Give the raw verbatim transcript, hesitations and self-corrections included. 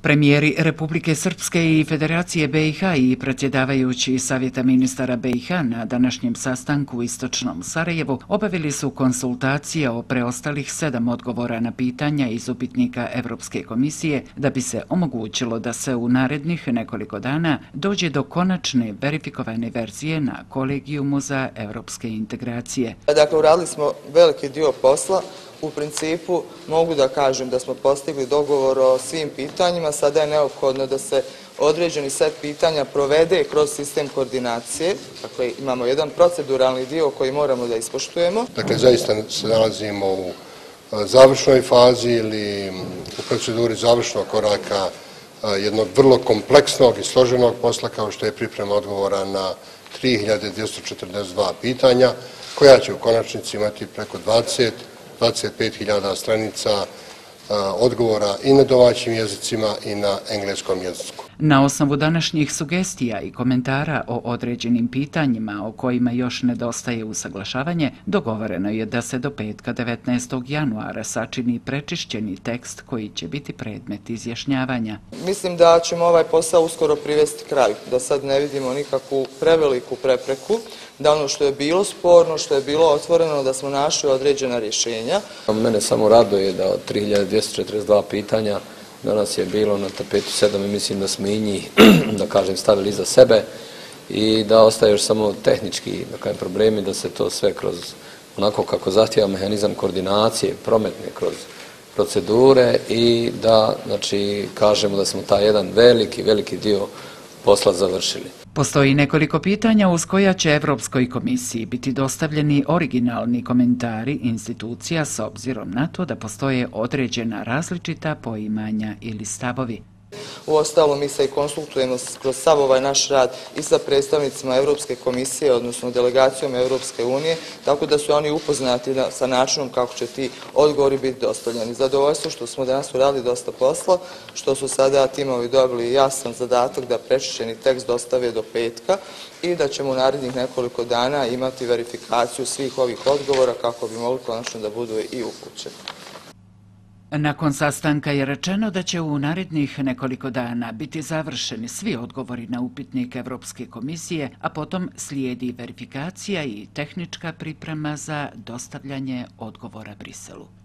Premijeri Republike Srpske i Federacije B i H i predsjedavajući Savjeta ministara B i H na današnjem sastanku u istočnom Sarajevu obavili su konsultacije o preostalih sedam odgovora na pitanja iz upitnika Evropske komisije da bi se omogućilo da se u narednih nekoliko dana dođe do konačne verifikovane verzije na kolegijumu za evropske integracije. Dakle, uradili smo veliki dio posla. U principu mogu da kažem da smo postigli dogovor o svim pitanjima. Sada je neophodno da se određeni set pitanja provede kroz sistem koordinacije. Dakle, imamo jedan proceduralni dio koji moramo da ispoštujemo. Dakle, zaista se nalazimo u završnoj fazi ili u proceduri završnog koraka jednog vrlo kompleksnog i složenog posla kao što je priprema odgovora na tri hiljade dvjesto četrdeset dva pitanja, koja će u konačnici imati preko dvadeset do dvadeset pet hiljada stranica odgovora i na domaćim jezicima i na engleskom jeziku. Na osnovu današnjih sugestija i komentara o određenim pitanjima o kojima još nedostaje usaglašavanje, dogovoreno je da se do petka devetnaestog januara sačini prečišćeni tekst koji će biti predmet izjašnjavanja. Mislim da ćemo ovaj posao uskoro privesti kraju, da sad ne vidimo nikakvu preveliku prepreku, da ono što je bilo sporno, što je bilo otvoreno, da smo našli određena rješenja. Mene samo raduje da od tri hiljade dvjesto četrdeset dva pitanja danas je bilo na tapetu sedam i mislim da smo i njih, da kažem, stavili iza sebe i da ostaje još samo tehnički, da kažem, problemi, da se to sve kroz onako kako zahtijeva mehanizam koordinacije, prometne kroz procedure i da, znači, kažemo da smo taj jedan veliki, veliki dio posla završili. Postoji nekoliko pitanja uz koja će Evropskoj komisiji biti dostavljeni originalni komentari institucija s obzirom na to da postoje određena različita poimanja ili stavovi. Uostalom, mi se i konsultujemo kroz sav ovaj naš rad i sa predstavnicima Evropske komisije, odnosno delegacijom Evropske unije, tako da su oni upoznati sa načinom kako će ti odgovori biti dostavljeni. Zadovoljstvo što smo danas uradili dosta posla, što su sada timovi dobili jasan zadatak da prečišćeni tekst dostave do petka i da ćemo u narednih nekoliko dana imati verifikaciju svih ovih odgovora kako bi mogli konačno da budu i upućeni. Nakon sastanka je rečeno da će u narednih nekoliko dana biti završeni svi odgovori na upitnik Evropske komisije, a potom slijedi verifikacija i tehnička priprema za dostavljanje odgovora Briselu.